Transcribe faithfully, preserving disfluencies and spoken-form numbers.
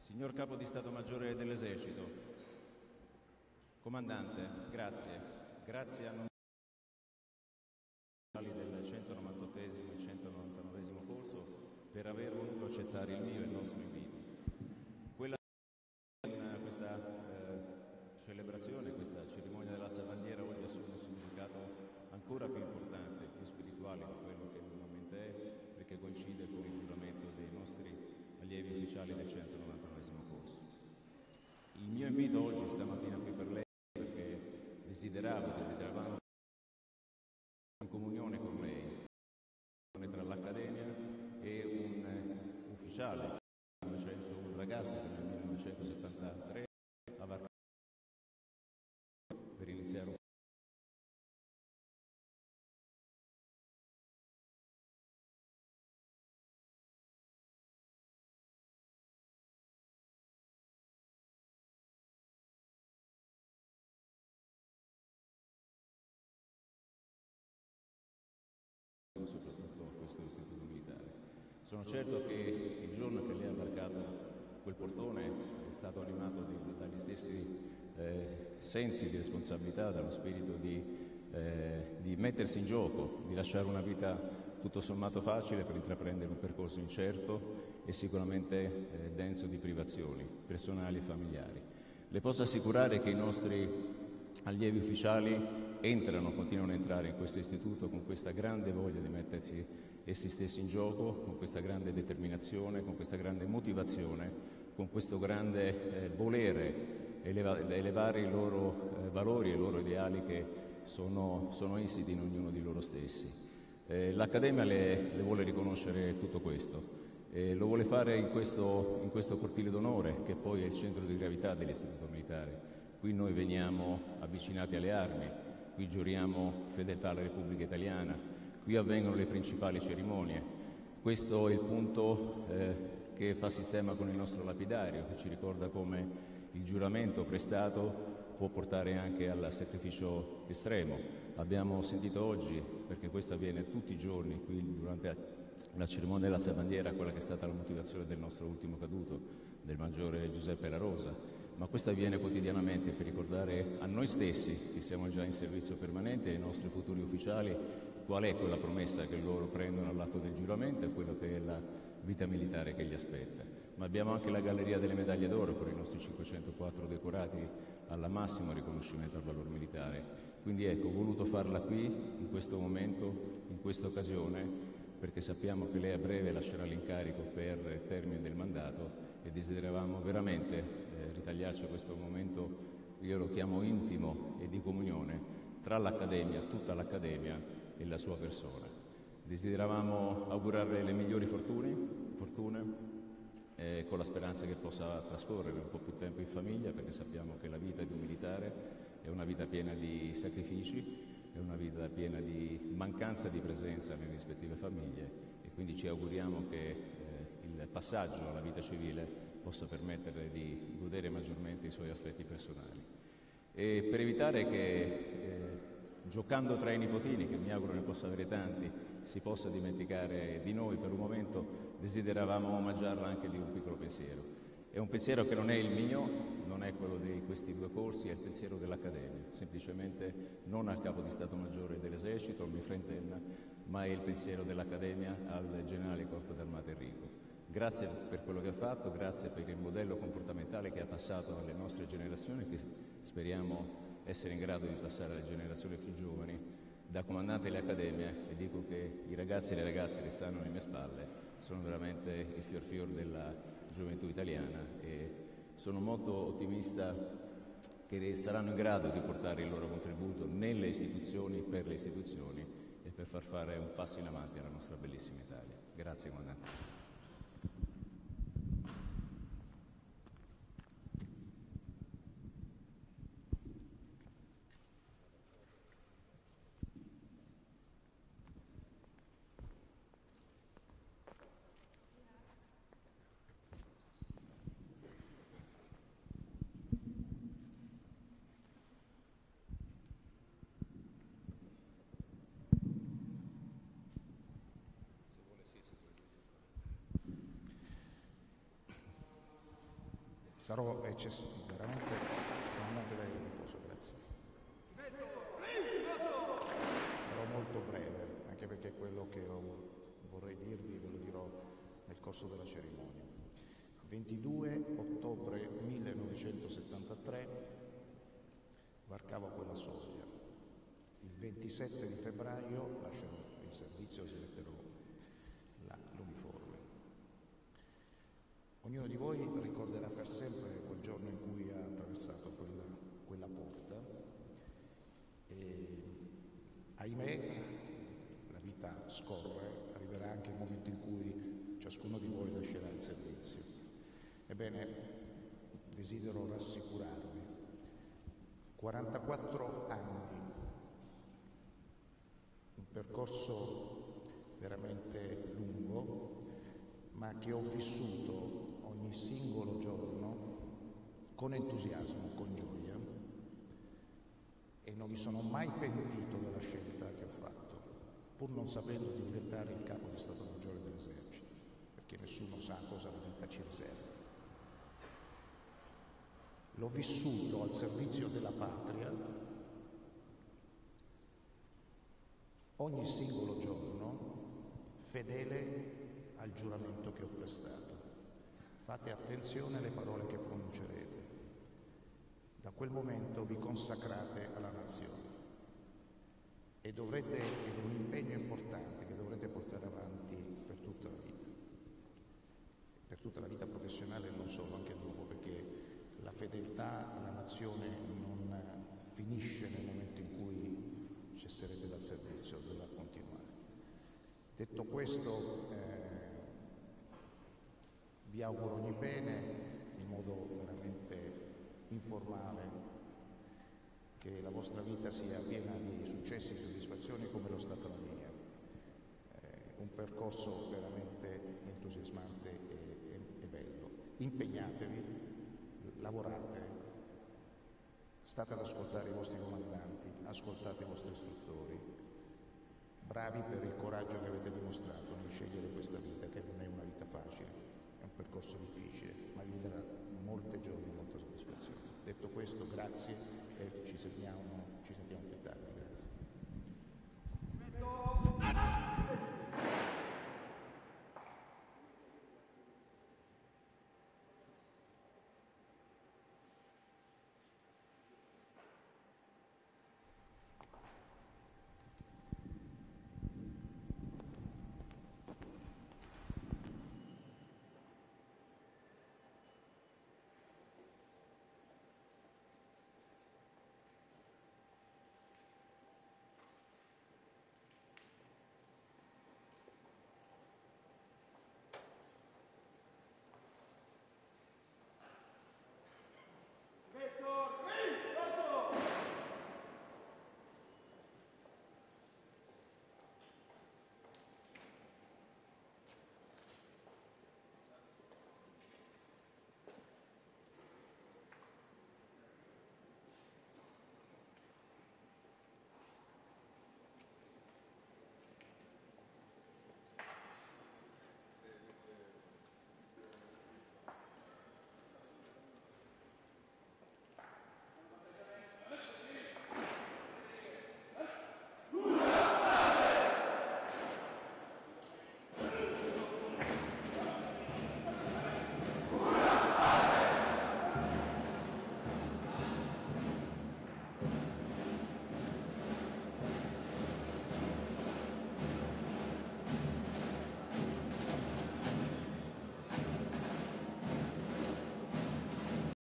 Signor Capo di Stato Maggiore dell'Esercito, Comandante, grazie. Grazie a non del centonovantottesimo e centonovantanovesimo corso per aver voluto accettare il mio e il nostro invito. Quella, questa eh, celebrazione, questa cerimonia dell'alza bandiera oggi assume un significato ancora più importante, più spirituale di quello che normalmente è, perché coincide con il giuramento dei nostri allievi ufficiali del centonovantanovesimo corso. Il mio invito oggi, stamattina qui per lei, perché desideravo, desideravamo in comunione con lei, tra l'Accademia e un ufficiale, un ragazzo che nel millenovecentosettantatré a Varcata per iniziare un soprattutto a questo istituto militare. Sono certo che il giorno che lei ha varcato quel portone è stato animato di, dagli stessi eh, sensi di responsabilità, dallo spirito di, eh, di mettersi in gioco, di lasciare una vita tutto sommato facile per intraprendere un percorso incerto e sicuramente eh, denso di privazioni personali e familiari. Le posso assicurare che i nostri allievi ufficiali entrano, continuano a entrare in questo istituto con questa grande voglia di mettersi essi stessi in gioco, con questa grande determinazione, con questa grande motivazione, con questo grande eh, volere eleva elevare i loro eh, valori e i loro ideali che sono, sono insiti in ognuno di loro stessi. Eh, L'Accademia le, le vuole riconoscere tutto questo. Eh, lo vuole fare in questo, in questo cortile d'onore, che poi è il centro di gravità dell'istituto militare. Qui noi veniamo avvicinati alle armi, qui giuriamo fedeltà alla Repubblica Italiana, qui avvengono le principali cerimonie. Questo è il punto eh, che fa sistema con il nostro lapidario, che ci ricorda come il giuramento prestato può portare anche al sacrificio estremo. Abbiamo sentito oggi, perché questo avviene tutti i giorni qui durante la cerimonia dell'alza bandiera, quella che è stata la motivazione del nostro ultimo caduto, del maggiore Giuseppe La Rosa, ma questo avviene quotidianamente per ricordare a noi stessi, che siamo già in servizio permanente, e ai nostri futuri ufficiali, qual è quella promessa che loro prendono all'atto del giuramento e quello che è la vita militare che gli aspetta. Ma abbiamo anche la galleria delle medaglie d'oro per i nostri cinquecentoquattro decorati alla massimo riconoscimento al valore militare. Quindi ecco, ho voluto farla qui, in questo momento, in questa occasione, perché sappiamo che lei a breve lascerà l'incarico per il termine del mandato e desideravamo veramente eh, ritagliarci questo momento, io lo chiamo intimo e di comunione, tra l'Accademia, tutta l'Accademia e la sua persona. Desideravamo augurarle le migliori fortune, fortune eh, con la speranza che possa trascorrere un po' più tempo in famiglia, perché sappiamo che la vita di un militare è una vita piena di sacrifici, è una vita piena di mancanza di presenza nelle rispettive famiglie e quindi ci auguriamo che eh, il passaggio alla vita civile possa permettere di godere maggiormente i suoi affetti personali. E per evitare che, eh, giocando tra i nipotini, che mi auguro ne possa avere tanti, si possa dimenticare di noi per un momento, desideravamo omaggiarla anche di un piccolo pensiero. È un pensiero che non è il mio, non è quello di questi due corsi, è il pensiero dell'Accademia, semplicemente non al Capo di Stato Maggiore dell'Esercito, al Mifrentenna, ma è il pensiero dell'Accademia al Generale Corpo d'Armata Enrico. Grazie per quello che ha fatto, grazie per il modello comportamentale che ha passato alle nostre generazioni, che speriamo essere in grado di passare alle generazioni più giovani. Da comandante dell'Accademia le dico che i ragazzi e le ragazze che stanno alle mie spalle sono veramente il fior fior della gioventù italiana e sono molto ottimista che saranno in grado di portare il loro contributo nelle istituzioni, per le istituzioni e per far fare un passo in avanti alla nostra bellissima Italia. Grazie comandante. Sarò eccessivo, veramente, comandante lei riposo, grazie. Sarò molto breve, anche perché quello che ho, vorrei dirvi ve lo dirò nel corso della cerimonia. ventidue ottobre millenovecentosettantatré varcavo quella soglia. Il ventisette di febbraio lasciano il servizio e si metterò l'uniforme. Ognuno di voi ricorderà per sempre quel giorno in cui ha attraversato quella, quella porta e, ahimè, la vita scorre, arriverà anche il momento in cui ciascuno di voi lascerà il servizio. Ebbene, desidero rassicurarvi, quarantaquattro anni, un percorso veramente lungo, ma che ho vissuto ogni singolo giorno con entusiasmo, con gioia, e non mi sono mai pentito della scelta che ho fatto, pur non sapendo di diventare il capo di Stato Maggiore dell'Esercito, perché nessuno sa cosa la vita ci riserva. L'ho vissuto al servizio della patria ogni singolo giorno, fedele al giuramento che ho prestato. Fate attenzione alle parole che pronuncerete. Da quel momento vi consacrate alla nazione e dovrete, ed è un impegno importante che dovrete portare avanti per tutta la vita, per tutta la vita professionale e non solo, anche dopo, perché la fedeltà alla nazione non finisce nel momento in cui cesserete dal servizio, dovrà continuare. Detto questo, eh, vi auguro ogni bene, in modo veramente informale, che la vostra vita sia piena di successi e soddisfazioni come lo è stata la mia. Eh, un percorso veramente entusiasmante e, e, e bello. Impegnatevi, lavorate, state ad ascoltare i vostri comandanti, ascoltate i vostri istruttori, bravi per il coraggio che avete dimostrato nel scegliere questa vita, che non è una vita facile, è un percorso difficile, ma vi darà molte gioie e molta soddisfazione. Detto questo, grazie e